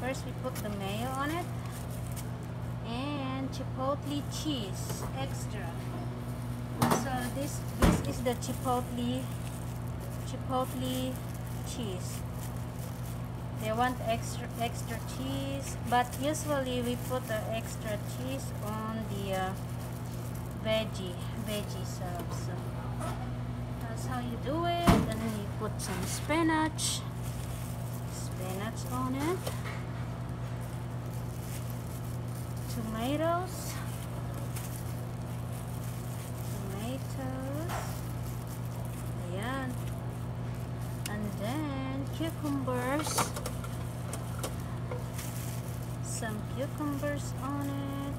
first we put the mayo on it and chipotle cheese extra. So this is the chipotle cheese. They want extra cheese, but usually we put the extra cheese on the veggie sub. So that's how you do it. And then you put some spinach on it, tomatoes, ayan, and then cucumbers, some cucumbers on it,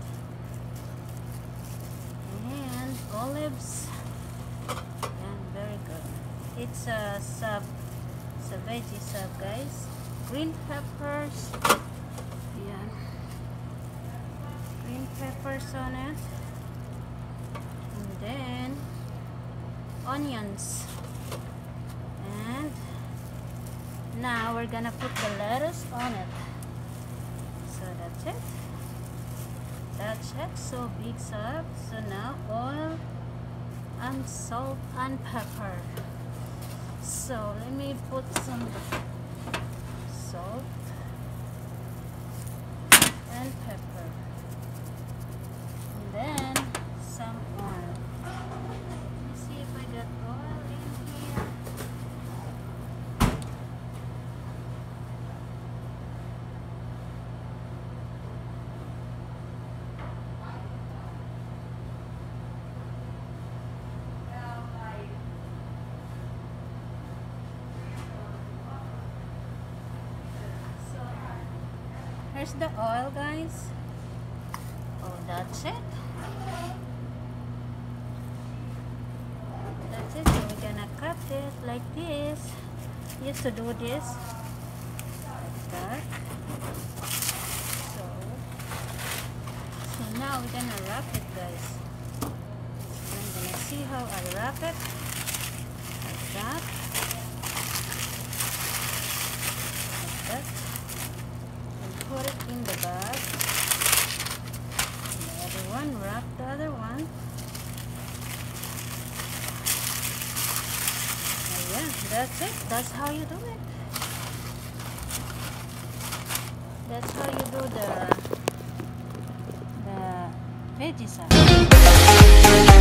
and olives. And very good. It's a sub, it's a veggie sub, guys. Green peppers, yeah, green peppers on it, and then onions. And now we're gonna put the lettuce on it. So that's it. That's it. So big sub. So now oil and salt and pepper. So let me put some salt and pepper, and then some oil. Let me see if I got oil in here. Here's the oil, guys. Oh, that's it. That's it. So we're gonna cut it like this. You used to do this like that. So now we're gonna wrap it, guys. I'm gonna see how I wrap it like that. Like that. Put it in the bag. And the other one, wrap the other one. And yeah, that's it. That's how you do it. That's how you do the veggie salad.